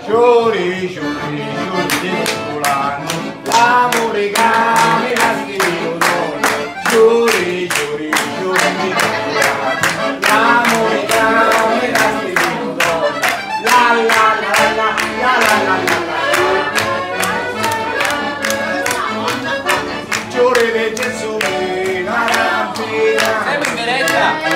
Giuri, giuri, giuri di fulano, l'amore camera stilo donna. Giuri, giuri, giuri di fulano, l'amore camera stilo donna. La la la la la la la la. Giuri di Gesù, una rampina. Siamo in merenda.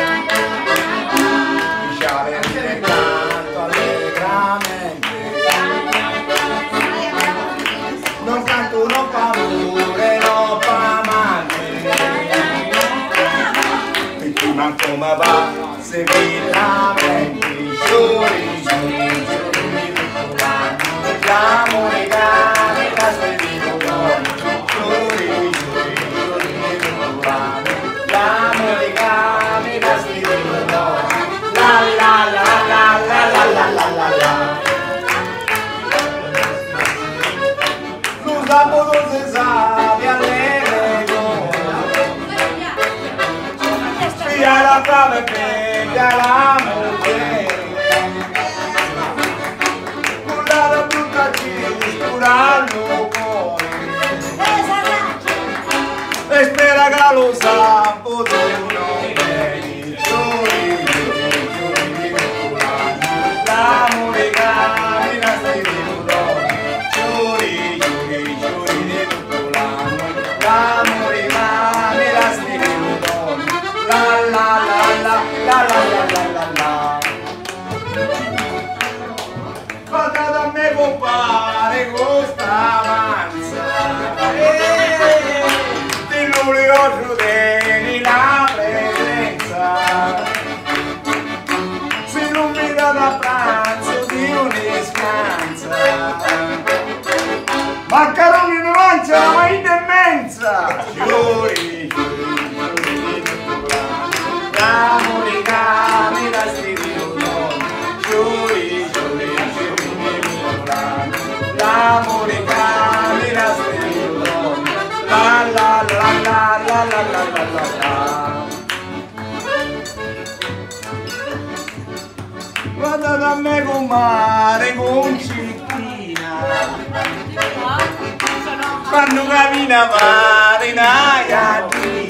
Non canto, non fa amore, non fa male. E tu manco ma va, seguiramente. Giuri, giuri, giuri, l'amore cane, la spedito buono. Giuri, giuri, giuri, l'amore cane, la spedito buono. La la la la la la la la la la. Sapo non si sabe alle regole, spia la fame e piglia la moglie, nulla da buttarci, scura il cuore, e spera che lo sapo tu non vedi, giuri, giuri, giuri di fulano, l'amore camina stai di fulano, giuri, giuri, giuri di fulano, l'amore camina stai di fulano, la la la la la la la la la. Fatta da me compare questa avanza, di luglio crudeli la presenza, si illumina da pranzo di un'iscanza, maccheroni in mancia ma in demenza. Giuri, giuri, giuri di fulano, l'amore camera sti di fulano, giuri, giuri, giuri di fulano, l'amore camera sti di fulano, la la la la la la la la la la. Guarda da me con mare, con cittina, quando cammina mare in aia.